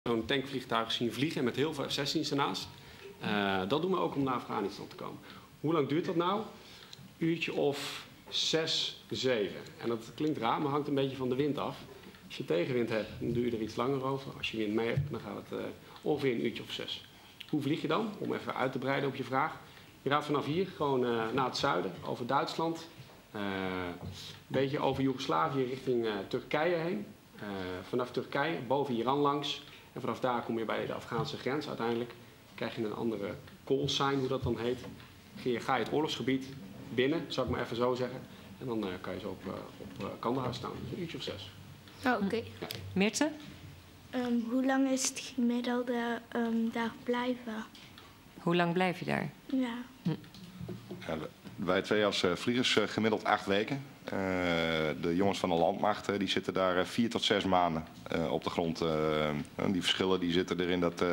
zo'n tankvliegtuig zien vliegen met heel veel F-16's ernaast. Dat doen we ook om naar Afghanistan te komen. Hoe lang duurt dat nou? Uurtje of 6, 7. En dat klinkt raar, maar hangt een beetje van de wind af. Als je tegenwind hebt, dan doe je er iets langer over. Als je wind mee hebt, dan gaat het ongeveer een uurtje of 6. Hoe vlieg je dan? Om even uit te breiden op je vraag. Je gaat vanaf hier gewoon naar het zuiden, over Duitsland. Een beetje over Joegoslavië richting Turkije heen. Vanaf Turkije, boven Iran langs. En vanaf daar kom je bij de Afghaanse grens. Uiteindelijk krijg je een andere call sign, hoe dat dan heet. Ga je het oorlogsgebied binnen, zou ik maar even zo zeggen. En dan kan je zo op Kandahar staan. Dus een uurtje of 6. Oh, oké. Ja. Meerte? Hoe lang is het gemiddelde daar blijven? Hoe lang blijf je daar? Ja. Ja, wij twee als vliegers gemiddeld 8 weken. De jongens van de landmacht die zitten daar 4 tot 6 maanden op de grond. Die verschillen die zitten erin dat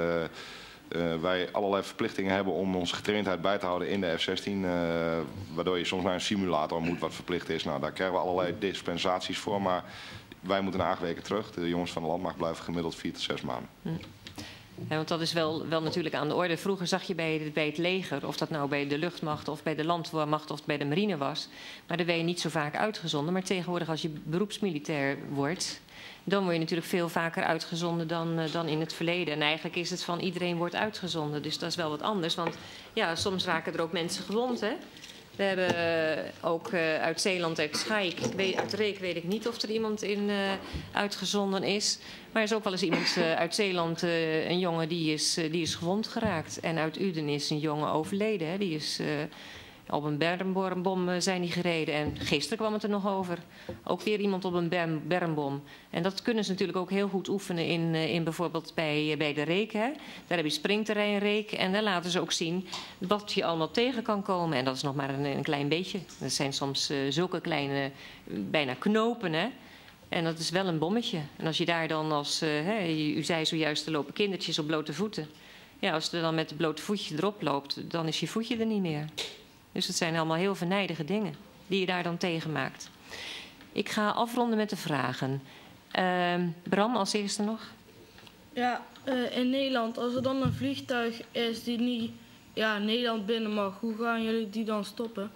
wij allerlei verplichtingen hebben om onze getraindheid bij te houden in de F-16. Waardoor je soms naar een simulator moet wat verplicht is. Nou, daar krijgen we allerlei dispensaties voor. Maar wij moeten na 8 weken terug. De jongens van de landmacht blijven gemiddeld 4 tot 6 maanden. Ja, want dat is wel natuurlijk aan de orde. Vroeger zag je bij het leger, of dat nou bij de luchtmacht of bij de landmacht of bij de marine was. Maar daar ben je niet zo vaak uitgezonden. Maar tegenwoordig als je beroepsmilitair wordt, dan word je natuurlijk veel vaker uitgezonden dan in het verleden. En eigenlijk is het van iedereen wordt uitgezonden. Dus dat is wel wat anders. Want ja, soms raken er ook mensen gewond, hè. We hebben ook uit Zeeland, uit Schaik, uit Reek weet ik niet of er iemand in uitgezonden is. Maar er is ook wel eens iemand uit Zeeland, een jongen die is gewond geraakt. En uit Uden is een jongen overleden. Hè. Die is op een bermbom zijn die gereden. En gisteren kwam het er nog over. Ook weer iemand op een bermbom. En dat kunnen ze natuurlijk ook heel goed oefenen in bijvoorbeeld bij de Reek. Hè. Daar heb je springterrein Reek. En daar laten ze ook zien wat je allemaal tegen kan komen. En dat is nog maar een klein beetje. Dat zijn soms zulke kleine, bijna knopen. Hè. En dat is wel een bommetje. En als je daar dan u zei zojuist, er lopen kindertjes op blote voeten. Ja, als je dan met het blote voetje erop loopt, dan is je voetje er niet meer. Dus het zijn allemaal heel venijnige dingen die je daar dan tegen maakt. Ik ga afronden met de vragen. Bram, als eerste nog. Ja, in Nederland, als er dan een vliegtuig is die niet Nederland binnen mag, hoe gaan jullie die dan stoppen?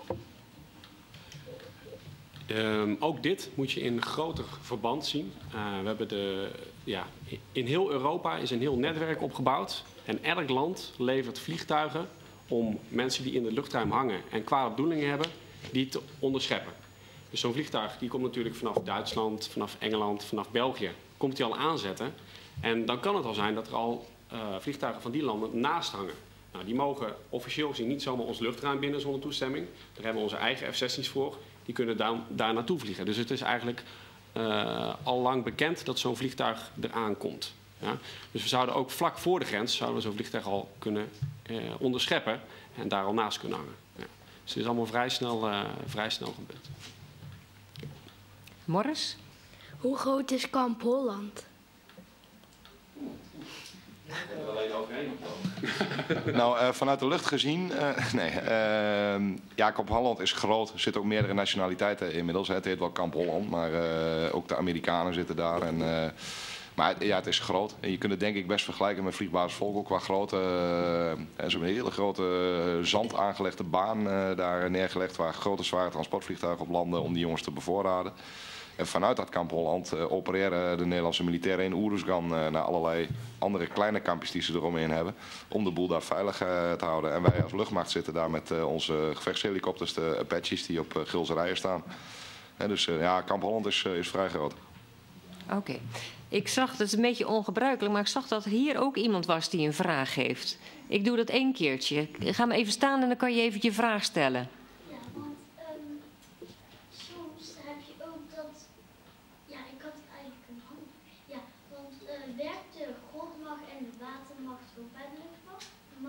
Ook dit moet je in groter verband zien. We hebben in heel Europa is een heel netwerk opgebouwd. En elk land levert vliegtuigen om mensen die in het luchtruim hangen en kwade bedoelingen hebben, die te onderscheppen. Dus zo'n vliegtuig die komt natuurlijk vanaf Duitsland, vanaf Engeland, vanaf België, komt die al aanzetten. En dan kan het al zijn dat er al vliegtuigen van die landen naast hangen. Nou, die mogen officieel gezien niet zomaar ons luchtruim binnen zonder toestemming. Daar hebben we onze eigen F-16's voor. Die kunnen daar naartoe vliegen. Dus het is eigenlijk al lang bekend dat zo'n vliegtuig eraan komt. Ja? Dus we zouden ook vlak voor de grens zo'n vliegtuig al kunnen onderscheppen en daar al naast kunnen hangen. Ja. Dus het is allemaal vrij snel gebeurd. Morris? Hoe groot is Kamp Holland? Er alleen overheen of Nou, vanuit de lucht gezien, Kamp Holland is groot. Er zitten ook meerdere nationaliteiten inmiddels. Het heet wel Kamp Holland, maar ook de Amerikanen zitten daar. Maar ja, het is groot. En je kunt het denk ik best vergelijken met Vliegbasis Volkel qua grootte. Ze hebben een hele grote zand aangelegde baan daar neergelegd waar grote zware transportvliegtuigen op landen om die jongens te bevoorraden. En vanuit dat kamp Holland opereren de Nederlandse militairen in Oeruzgan naar allerlei andere kleine kampjes die ze eromheen hebben. Om de boel daar veilig te houden. En wij als luchtmacht zitten daar met onze gevechtshelikopters, de Apaches die op gilzerijen staan. En dus kamp Holland is vrij groot. Oké. Ik zag, dat is een beetje ongebruikelijk, maar ik zag dat hier ook iemand was die een vraag heeft. Ik doe dat 1 keertje. Ga maar even staan en dan kan je even je vraag stellen. Ja, want soms heb je ook dat... Ja, ik had eigenlijk een hand. Ja, want werkt de grondmacht en de watermacht ook bij de luchtmacht?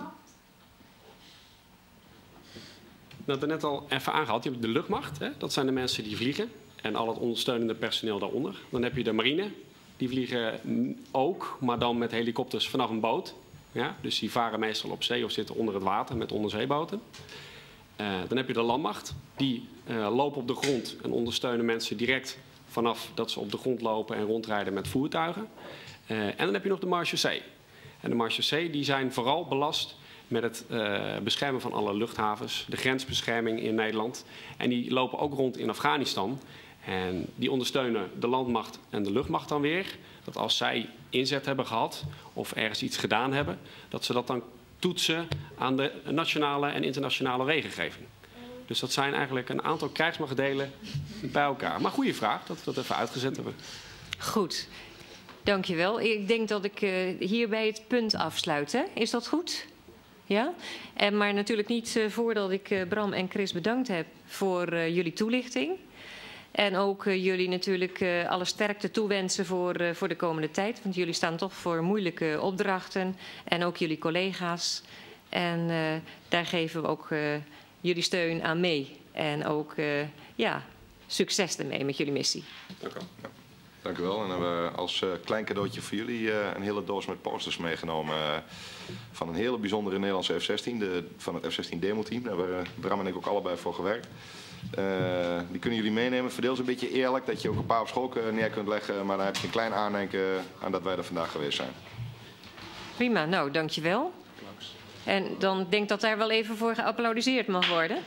Dat er net al even aangehaald. Je hebt de luchtmacht, hè? Dat zijn de mensen die vliegen. En al het ondersteunende personeel daaronder. Dan heb je de marine. Die vliegen ook, maar dan met helikopters vanaf een boot. Ja? Dus die varen meestal op zee of zitten onder het water met onderzeeboten. Dan heb je de landmacht. Die lopen op de grond en ondersteunen mensen direct vanaf dat ze op de grond lopen en rondrijden met voertuigen. En dan heb je nog de marechaussee. En de marechaussee die zijn vooral belast met het beschermen van alle luchthavens, de grensbescherming in Nederland. En die lopen ook rond in Afghanistan. En die ondersteunen de landmacht en de luchtmacht dan weer. Dat als zij inzet hebben gehad of ergens iets gedaan hebben, dat ze dat dan toetsen aan de nationale en internationale regelgeving. Dus dat zijn eigenlijk een aantal krijgsmachtdelen bij elkaar. Maar goede vraag dat we dat even uitgezet hebben. Goed, dankjewel. Ik denk dat ik hierbij het punt afsluit. Hè? Is dat goed? Ja? Maar natuurlijk niet voordat ik Bram en Chris bedankt heb voor jullie toelichting. En ook jullie natuurlijk alle sterkte toewensen voor de komende tijd. Want jullie staan toch voor moeilijke opdrachten. En ook jullie collega's. En daar geven we ook jullie steun aan mee. En ook succes ermee met jullie missie. Dank u wel. Ja. Dank u wel. En hebben we als klein cadeautje voor jullie een hele doos met posters meegenomen van een hele bijzondere Nederlandse F-16, van het F-16 demoteam. Daar hebben Bram en ik ook allebei voor gewerkt. Die kunnen jullie meenemen. Verdeel ze een beetje eerlijk, dat je ook een paar op school neer kunt leggen. Maar dan heb je een klein aandenken aan dat wij er vandaag geweest zijn. Prima, nou dankjewel. En dan denk ik dat daar wel even voor geapplaudiseerd mag worden.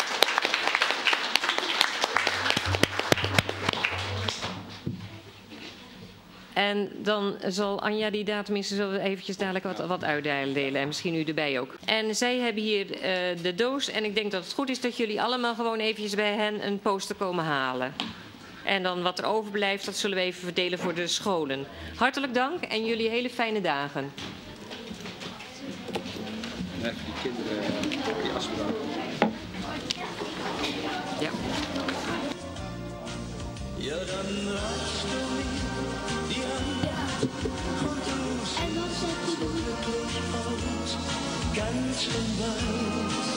En dan zal Anja die daar tenminste zo eventjes dadelijk wat uitdelen. En misschien u erbij ook. En zij hebben hier de doos. En ik denk dat het goed is dat jullie allemaal gewoon eventjes bij hen een poster komen halen. En dan wat er overblijft, dat zullen we even verdelen voor de scholen. Hartelijk dank en jullie hele fijne dagen. Even die kinderen die afspraak. Ja. Ja, dan raakst du mich die Hand und du siehst wirklich aus, ganz und weit.